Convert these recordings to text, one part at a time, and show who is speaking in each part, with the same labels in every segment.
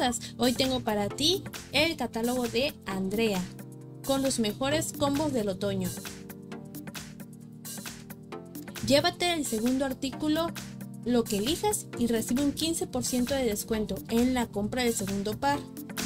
Speaker 1: cosas. Hoy tengo para ti el catálogo de Andrea, con los mejores combos del otoño. Llévate el segundo artículo, lo que elijas, y recibe un 15% de descuento en la compra del segundo par.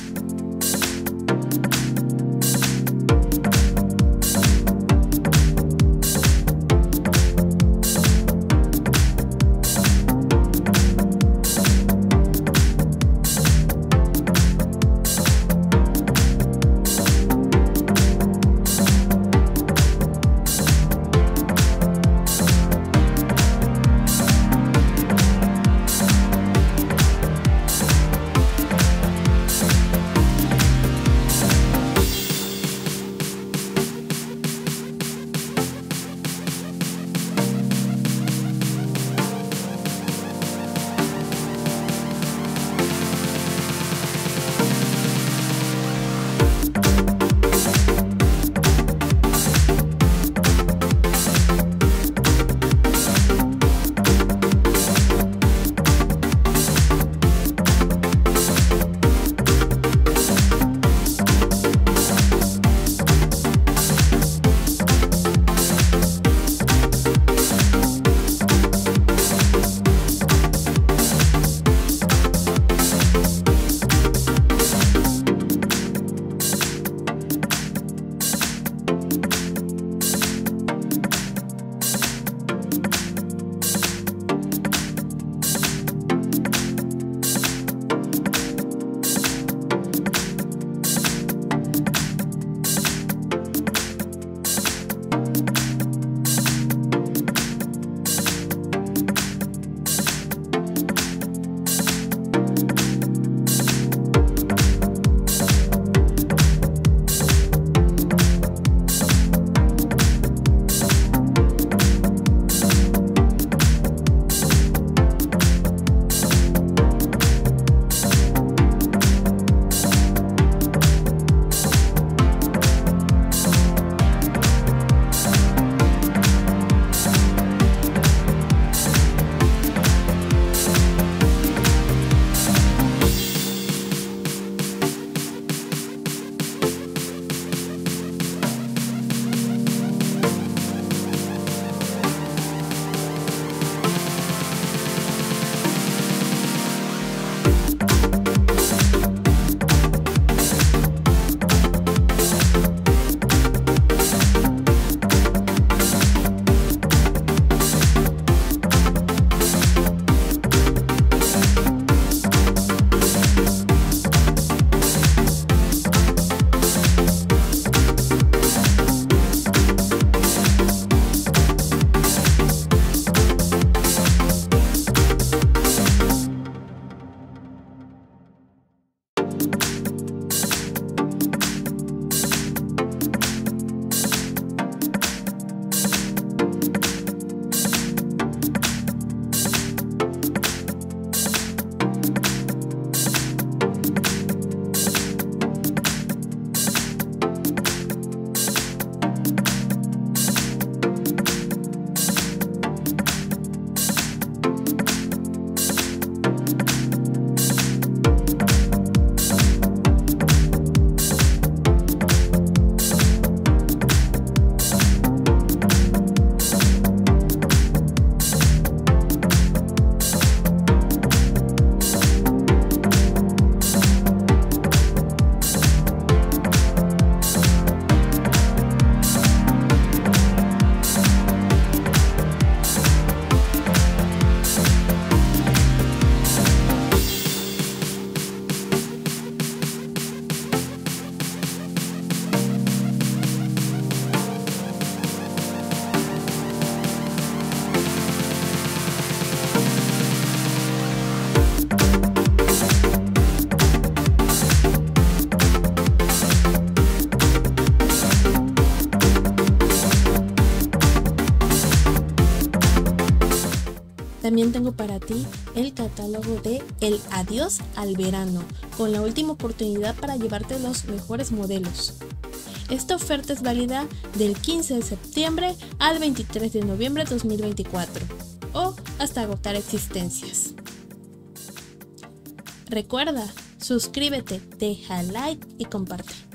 Speaker 1: También tengo para ti el catálogo de El Adiós al Verano, con la última oportunidad para llevarte los mejores modelos. Esta oferta es válida del 15 de septiembre al 23 de noviembre de 2024 o hasta agotar existencias. Recuerda, Suscríbete, deja like y comparte.